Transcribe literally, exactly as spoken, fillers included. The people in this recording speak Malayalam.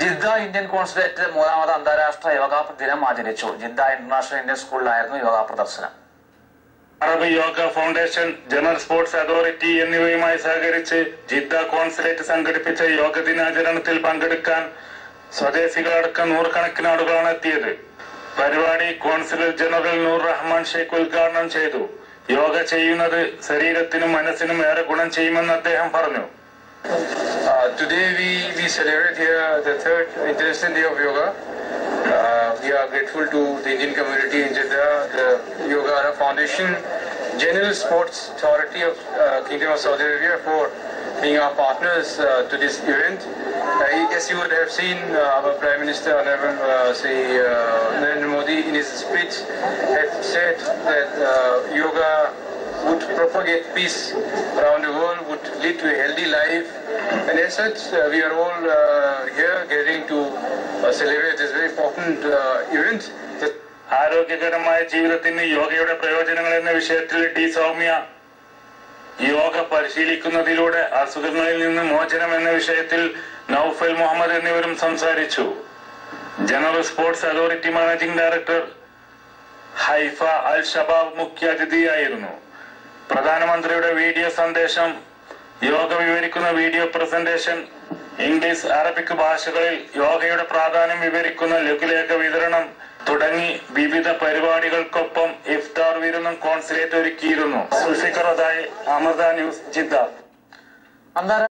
ജിദ്ദ ഇന്ത്യൻ കോൺസുലേറ്റ് മൂന്നാമത് അന്താരാഷ്ട്ര യോഗാ ദിനം ആചരിച്ചു. ജിദ്ദ ഇന്റർനാഷണൽ ഇന്ത്യൻ സ്കൂളിലായിരുന്നു യോഗാ പ്രദർശനം. അറബ് യോഗ ഫൗണ്ടേഷൻ, ജനറൽ സ്പോർട്സ് അതോറിറ്റി എന്നിവയുമായി സഹകരിച്ച് ജിദ്ദ കോൺസുലേറ്റ് സംഘടിപ്പിച്ച യോഗ ദിനാചരണത്തിൽ പങ്കെടുക്കാൻ സ്വദേശികളടക്കം നൂറുകണക്കിന് ആളുകളാണ് എത്തിയത്. പരിപാടി കോൺസുലേറ്റ് ജനറൽ നൂർ റഹ്മാൻ ഷെയ്ഖ് ഉദ്ഘാടനം ചെയ്തു. യോഗ ചെയ്യുന്നത് ശരീരത്തിനും മനസ്സിനും ഏറെ ഗുണം ചെയ്യുമെന്ന് അദ്ദേഹം പറഞ്ഞു. Uh, today we, we celebrate here the third International Day of Yoga. Uh, we are grateful to the Indian community in Jeddah, the Yoga Arab Foundation, General Sports Authority of uh, Kingdom of Saudi Arabia for being our partners uh, to this event. Uh, as you would have seen, uh, our Prime Minister, Honorable uh, Sri uh, Narendra Modi, in his speech, had said that uh, yoga would propagate peace around the world, would lead to a healthy life, and as such uh, we are all uh, here gathering to uh, celebrate this very important uh, event. ആരോഗ്യകരമായ ജീവിതത്തിന് യോഗയുടെ പ്രയോജനങ്ങൾ എന്ന വിഷയത്തിൽ ടി സൗമ്യ, യോഗ പരിശീലിക്കുന്നതിലൂടെ അസുഖങ്ങളിൽ നിന്ന് മോചനം എന്ന വിഷയത്തിൽ നൌഫൽ മുഹമ്മദ് എന്നിവരും സംസാരിച്ചു. General sports authority managing director Haifa Al Shabab മുഖ്യാതിഥിയായിരുന്നു. പ്രധാനമന്ത്രിയുടെ വീഡിയോ സന്ദേശം, യോഗ വിവരിക്കുന്ന വീഡിയോ പ്രസന്റേഷൻ, ഇംഗ്ലീഷ്, അറബിക് ഭാഷകളിൽ യോഗയുടെ പ്രാധാന്യം വിവരിക്കുന്ന ലഘുലേഖ വിതരണം തുടങ്ങി വിവിധ പരിപാടികൾക്കൊപ്പം ഇഫ്താർ വിരുന്നും കോൺസുലേറ്റ് ഒരുക്കിയിരുന്നു. Zulfikar Amrita news, Jeddah.